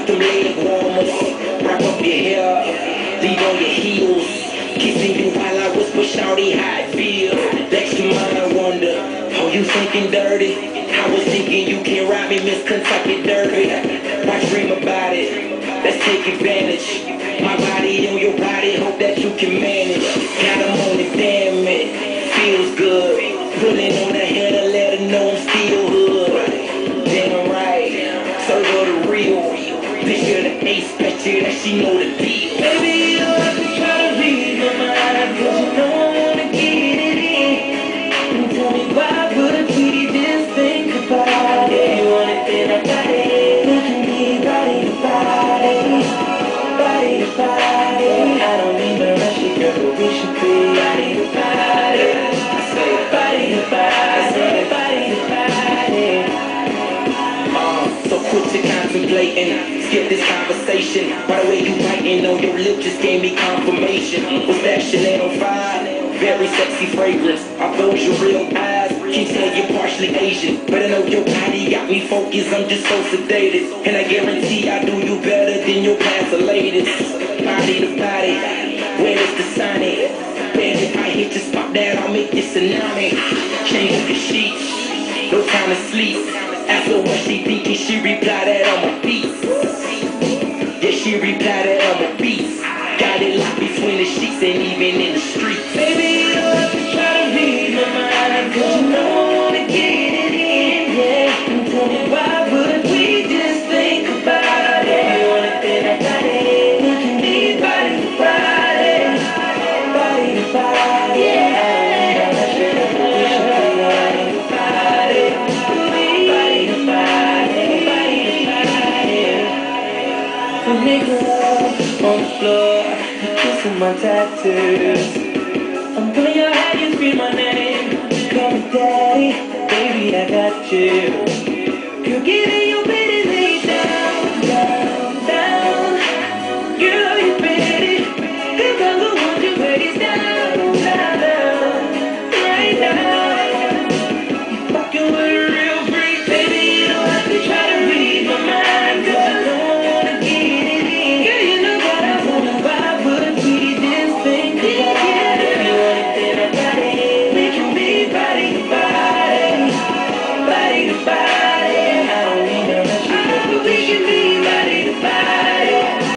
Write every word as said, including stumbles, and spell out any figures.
them leg warmers. Wrap up your hair, leave on your heels. Kissing you while I whisper, shawty, how it feels. Let your mind wander. Oh, you thinking dirty? I was thinking you can ride me, Miss Kentucky Derby. Why dream about it? Let's take advantage. My body on your body, hope that you can manage. Got 'em on it, damn it, feels good. Pulling on the header, let her know I'm still hood. Damn right, serve her the real. Picture the ace, picture that she know the deal. Baby, you don't have to try to read my mind, cause you know I wanna get it in. And tell me why would we just think about it? You want it, then I got it. We can be body to body, body to body. I don't mean to rush it, girl, but we should be body to body. I say body to body, I say body to body. Uh, so quit your contemplating, skip this conversation. By the way you biting on your lip just gave me confirmation. Was that Chanel on five? Very sexy fragrance. Are those your real eyes? Can't tell you're partially Asian, but I know your body got me focused. I'm just so sedated, and I guarantee I do you better than your past latest. Body to body, where is the Sonic? Man, if I hit just pop that, I'll make you tsunami. Change up the sheets, no time to sleep. Ask her what she thinking, she reply that I'm a beast. Yeah, she reply that I'm a beast. Got it locked between the sheets and even in the streets. Baby, you don't have to try to read my mind, cause you know I wanna get it in, yeah. And tell me why would we just think about it? You want it, then I got it. We can be body to body, body to body, yeah. I should have, we should be body to body, body to body, body to body. We make love on the floor, kissing my tattoos. I'm pulling your hair, you scream my name. Call me daddy, baby, I got you. You're giving your